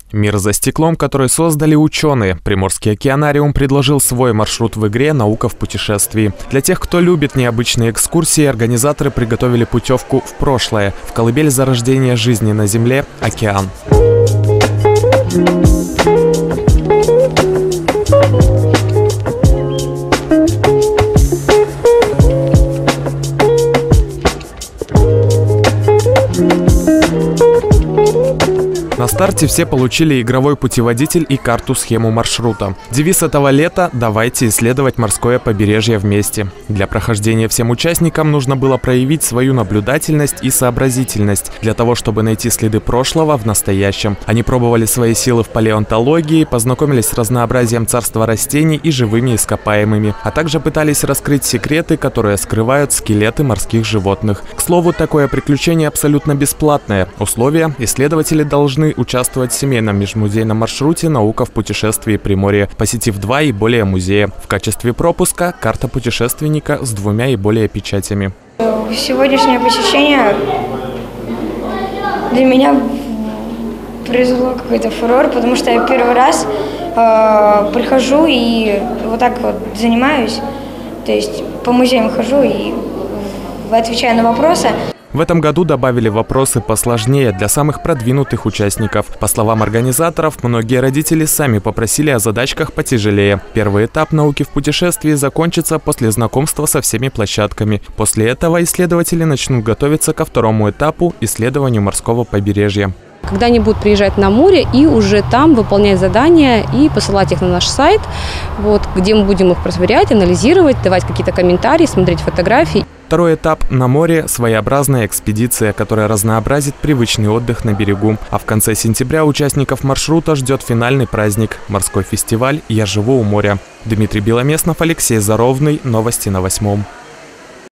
Мир за стеклом, который создали ученые. Приморский океанариум предложил свой маршрут в игре «Наука в путешествии». Для тех, кто любит необычные экскурсии, организаторы приготовили путевку в прошлое, в колыбель зарождения жизни на Земле – океан. На старте все получили игровой путеводитель и карту-схему маршрута. Девиз этого лета – «Давайте исследовать морское побережье вместе». Для прохождения всем участникам нужно было проявить свою наблюдательность и сообразительность для того, чтобы найти следы прошлого в настоящем. Они пробовали свои силы в палеонтологии, познакомились с разнообразием царства растений и живыми ископаемыми, а также пытались раскрыть секреты, которые скрывают скелеты морских животных. К слову, такое приключение абсолютно бесплатное. Условия – исследователи должны участвовать в семейном межмузейном маршруте «Наука в путешествии Приморье», посетив 2 и более музея. В качестве пропуска – карта путешественника с 2 и более печатями. Сегодняшнее посещение для меня произвело какой-то фурор, потому что я первый раз прихожу и вот так вот занимаюсь, то есть по музеям хожу и отвечаю на вопросы. В этом году добавили вопросы посложнее для самых продвинутых участников. По словам организаторов, многие родители сами попросили о задачках потяжелее. Первый этап науки в путешествии закончится после знакомства со всеми площадками. После этого исследователи начнут готовиться ко второму этапу – исследованию морского побережья. Когда они будут приезжать на море и уже там выполнять задания и посылать их на наш сайт, где мы будем их проверять, анализировать, давать какие-то комментарии, смотреть фотографии. Второй этап на море – своеобразная экспедиция, которая разнообразит привычный отдых на берегу. А в конце сентября участников маршрута ждет финальный праздник – морской фестиваль «Я живу у моря». Дмитрий Беломеснов, Алексей Заровный. Новости на 8.